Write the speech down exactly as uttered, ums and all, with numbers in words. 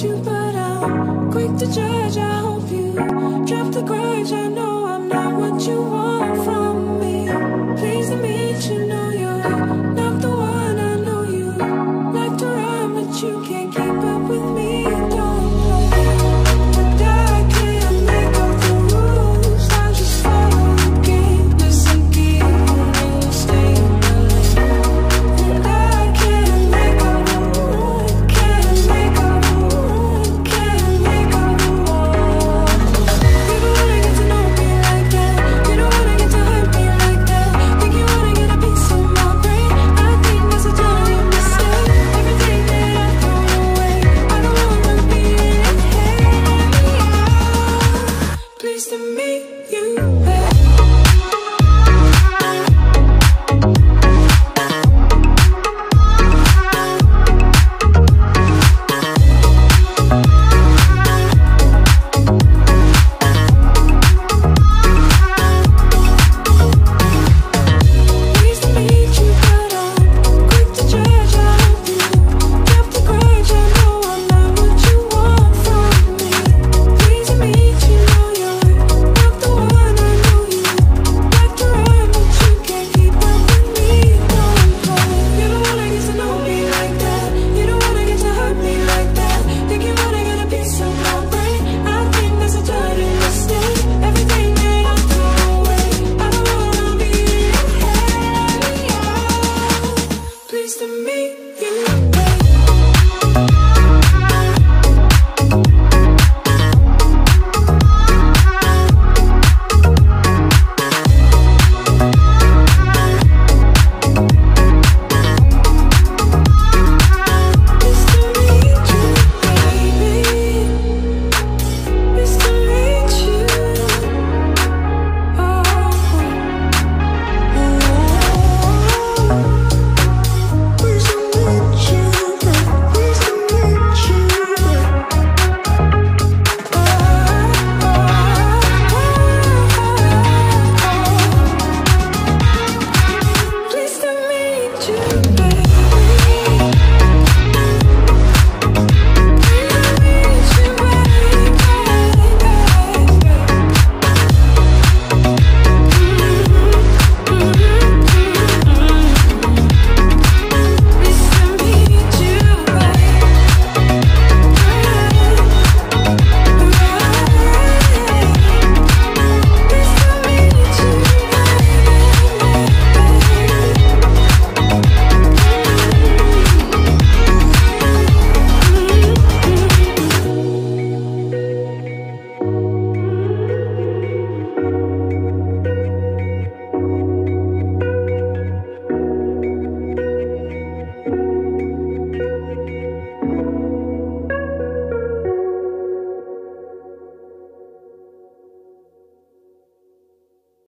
you, but I'm quick to judge. I hope you drop the grudge. I know I'm not what you want from me. Pleased to meet you, know you're not the one. I know you like to run, but you can't.